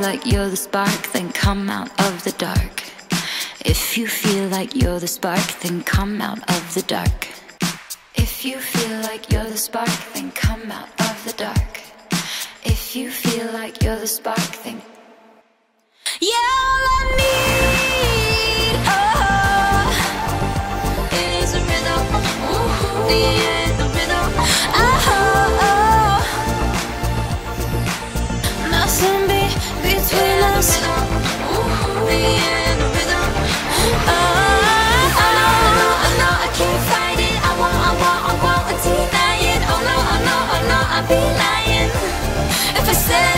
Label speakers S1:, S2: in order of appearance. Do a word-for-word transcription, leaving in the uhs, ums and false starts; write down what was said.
S1: like you're the spark, then come out of the dark. If you feel like you're the spark, then come out of the dark. If you feel like you're the spark, then come out of the dark. If you feel like you're the spark, then yeah, all I need, oh, is a rhythm. Ooh, yeah, the rhythm. Oh, oh, nothing be between us. Ooh, yeah, the rhythm. Oh, oh, no, oh, no, I can't fight it. I want, I want, I want to deny it. Oh no, oh no, oh no, I'd be lying if I said